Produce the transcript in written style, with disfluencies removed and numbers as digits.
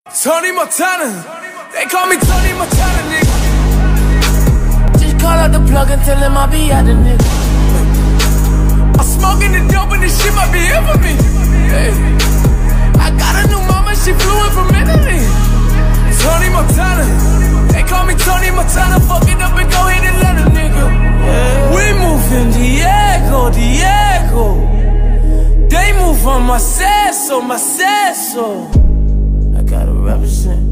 Tony Montana, they call me Tony Montana, nigga. Just call out the plug and tell him I'll be at the nigga. I'm smoking the dope and this shit might be here for me. Hey. I got a new mama, she flew in from Italy. Tony Montana, they call me Tony Montana. Fuck it up and go hit Atlanta, nigga. Yeah. We moving Diego, Diego. They move on my seso, my seso. I gotta represent.